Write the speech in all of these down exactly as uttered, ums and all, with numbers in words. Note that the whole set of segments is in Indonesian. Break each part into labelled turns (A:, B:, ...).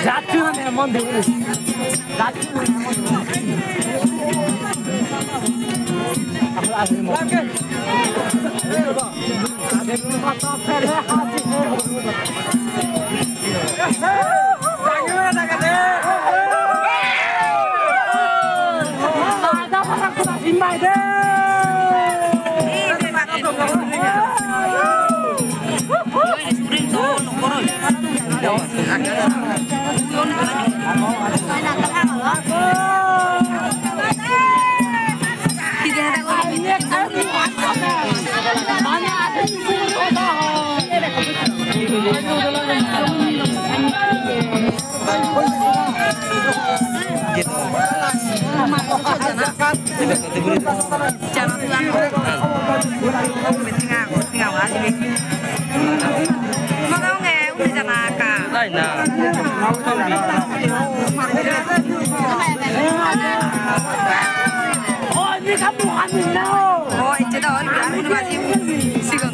A: Ratusan emon dulu. Ratusan emon dulu. Aku asli mau. Ada rumah tapel hati. Jangan nak ada. Ada orang kurang simbai deh. Ini mak tu kau ni. Ini sprint tu nombor ni. Jangan tuan. Tinggal, tinggal lagi. Mau kau nge, udah jangan kak. Lain lah. Mau kau bi. Oh, ini kamu hamil now. Oh, itu dah orang hamil macam siapa?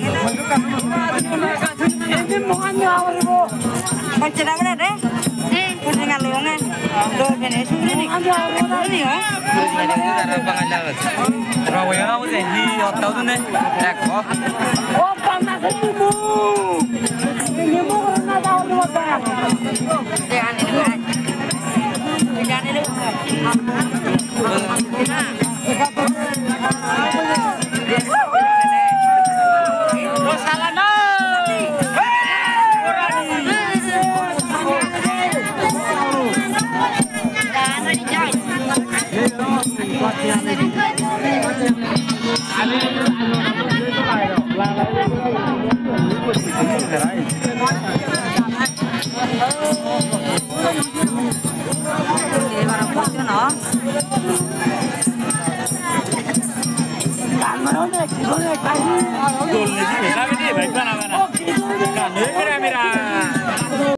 A: Ini mau hamil awal bu. Macam mana deh? Eh, macam mana lorongnya? Lorong ni, sudah ni. Ni ya? Ini cara pengajaran. Terus yang awak ni, ni tahu tu ni. Tak kau. Oh, panas itu. Ini mau orang tahu tu apa? Jangan ini bukan. Jangan ini. Dulu ni, saya ni baik mana?